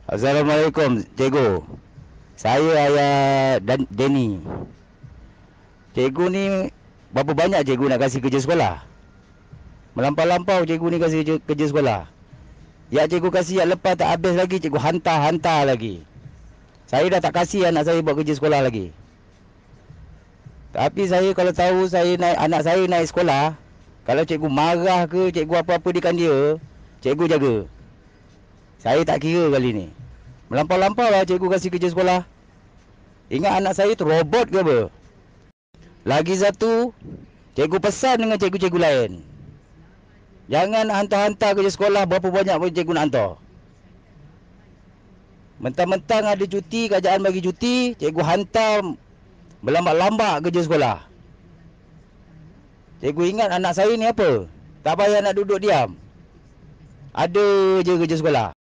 Assalamualaikum, cikgu. Saya ayah dan Denny. Cikgu ni berapa banyak cikgu nak kasih kerja sekolah? Melampau-lampau cikgu ni kasih kerja sekolah. Ya cikgu kasih yang lepas tak habis lagi, cikgu hantar lagi. Saya dah tak kasih anak saya buat kerja sekolah lagi. Tapi saya kalau tahu anak saya naik sekolah, kalau cikgu marah ke, cikgu apa-apa dekat dia, cikgu jaga. Saya tak kira kali ni. Melampau-lampau lah cikgu kasih kerja sekolah. Ingat anak saya tu robot ke apa? Lagi satu, cikgu pesan dengan cikgu-cikgu lain, jangan hantar-hantar kerja sekolah berapa banyak pun cikgu nak hantar. Mentang-mentang ada cuti, kerajaan bagi cuti, cikgu hantar berlambak-lambak kerja sekolah. Cikgu ingat anak saya ni apa? Tak payah nak duduk diam, ada je kerja sekolah.